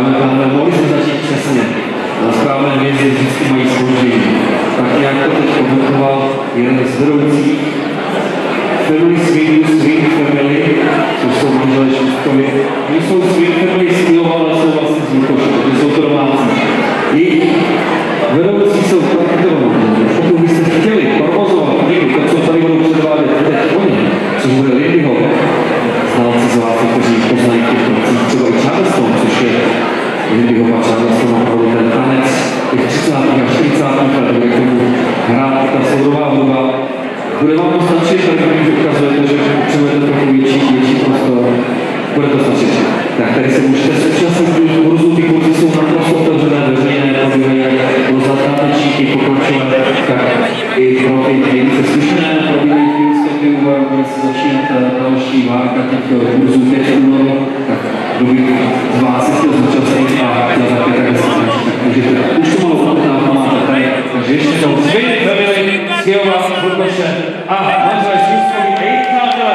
dámy a pánové, mohli jsme začít přesně. Na správné hvězdy vždycky mají sloužení. Tak jak to teď komentoval jeden z vedoucích Family Swing Family, což jsou manželé Šustkovi. Oni jsou Swing Family Steel, ale jsou vlastně z Lukoše, protože jsou to domácí. Jejich vedoucí jsou praktikovaní. Pokud byste chtěli provozovat někdy to, co tady budou předvádět teď oni, což bude Lindyho, znalci z vás, kteří poznají těchto, třeba i Charleston, což je Lindyho a Charleston, opravdu ten tanec těch 30. a 40. let, bude k tomu hrát ta soudová hudba. Bude vám to stačit, tak když ukazujete, že potřebujete trochu větší prostor. Bude to stačit. Tak tady se můžete současně kurzu, ty kurzy jsou naprosto otevřené, veřejné, probíhají pro zatátečníky, pokročovat, tak i pro ty klienty zkušené, probíhají chvílské výuva, bude se začínat další várka těch kurzů 5. únoru, tak kdo by z vás se chtěl zúčastnit a chtěl zapět, tak se začít, tak můžete. Už to malou ochutnávku máte tady, takže ještě jednou Swing Family z Kyjova, z Lukoše a manželé Šustkovi, jejich přátelé.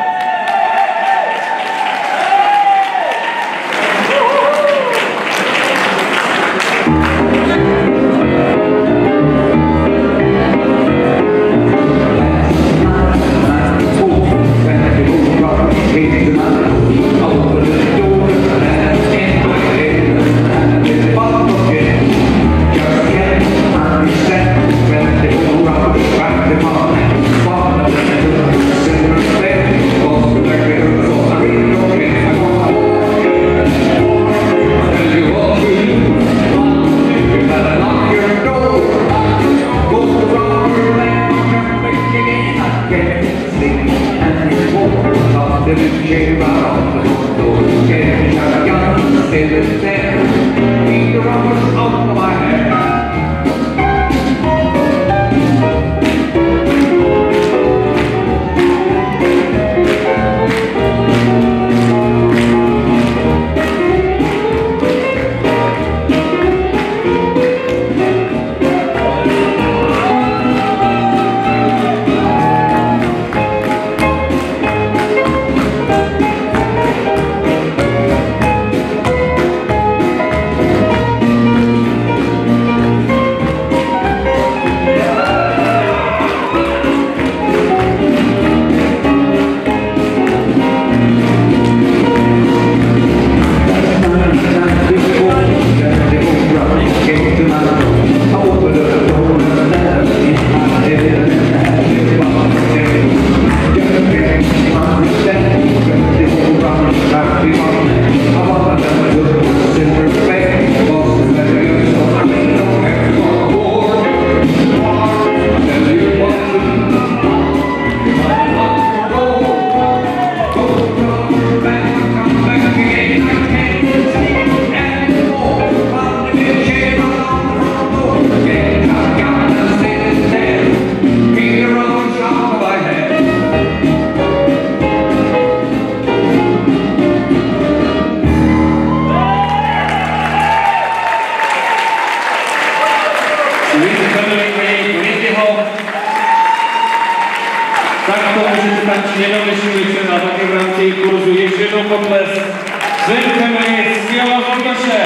Tak to můžete tančit jenom dnešní večer a taky v rámci kurzu ještě jednou potles. Swing Family z Kyjova z Lukoše.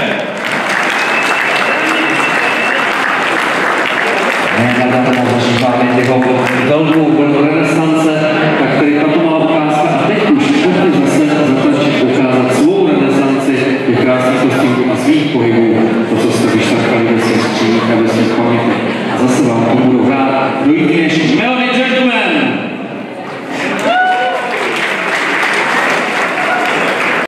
Na tomu zažíváme jeho velkou vlnu renesance, tak tady tato malá ukázka a teď už pojďte zase zatančit ukázat svou renesanci těch krásných kostýmů a svých pohybů.